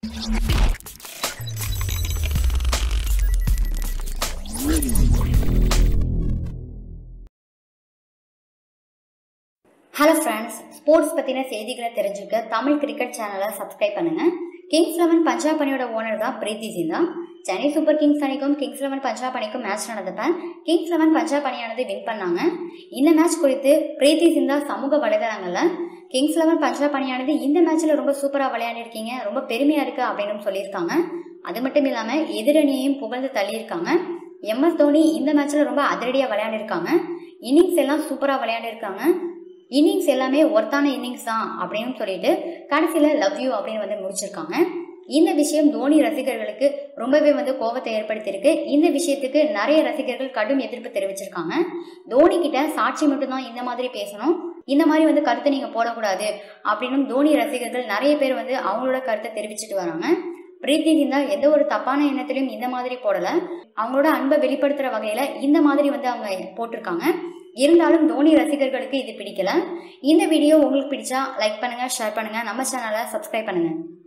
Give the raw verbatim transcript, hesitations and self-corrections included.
Hello friends, sports பத்தின செய்திகளை தெரிஞ்சுக்க தமிழ் கிரிக்கெட் சேனலை சப்ஸ்கிரைப் பண்ணுங்க. கிங்ஸ் லெவன் பஞ்சாப் அணியோட ஓனர் தான் பிரீத்தி சிந்தா. சென்னை சூப்பர் கிங்ஸ் அணிக்கும் கிங்ஸ் லெவன் பஞ்சாப் அணிக்கும் மேட்ச் நடந்தப்ப கிங்ஸ் லெவன் பஞ்சாப் அணியானது வின் பண்ணாங்க. இந்த மேட்ச் குறித்து பிரீத்தி சிந்தா சமூக வலைதளங்கள்ல கிங்ஸ் லெவன் பஞ்சாப் அணியானது இந்த மேட்ச்ல ரொம்ப சூப்பரா விளையாடிருக்கீங்க, ரொம்ப பெருமையா இருக்கு அப்படின்னு சொல்லியிருக்காங்க. அது மட்டும் இல்லாம எதிரணியையும் புகழ்ந்து தள்ளியிருக்காங்க. எம் எஸ் தோனி இந்த மேட்ச்ல ரொம்ப அதிரடியா விளையாடிருக்காங்க. இன்னிங்ஸ் எல்லாம் சூப்பரா விளையாடிருக்காங்க. இன்னிங்ஸ் எல்லாமே ஒர்த்தான இன்னிங்ஸ் தான் அப்படின்னு சொல்லிட்டு கடைசியில லவ் யூ அப்படின்னு வந்து முடிச்சிருக்காங்க. இந்த விஷயம் தோனி ரசிகர்களுக்கு ரொம்பவே வந்து கோபத்தை ஏற்படுத்தியிருக்கு. இந்த விஷயத்துக்கு நிறைய ரசிகர்கள் கடும் எதிர்ப்பு தெரிவிச்சிருக்காங்க. தோனி கிட்ட சாட்சி மட்டும்தான் இந்த மாதிரி பேசணும், இந்த மாதிரி வந்து கருத்தை நீங்க போடக்கூடாது அப்படின்னு தோனி ரசிகர்கள் நிறைய பேர் வந்து அவங்களோட கருத்தை தெரிவிச்சுட்டு வராங்க. பிரீத்தி சிந்தா எந்த ஒரு தப்பான எண்ணத்திலையும் இந்த மாதிரி போடல, அவங்களோட அன்பை வெளிப்படுத்துற வகையில இந்த மாதிரி வந்து அவங்க போட்டிருக்காங்க. இருந்தாலும் தோனி ரசிகர்களுக்கு இது பிடிக்கல. இந்த வீடியோ உங்களுக்கு பிடிச்சா லைக் பண்ணுங்க, ஷேர் பண்ணுங்க, நம்ம சேனலை சப்ஸ்கிரைப் பண்ணுங்க.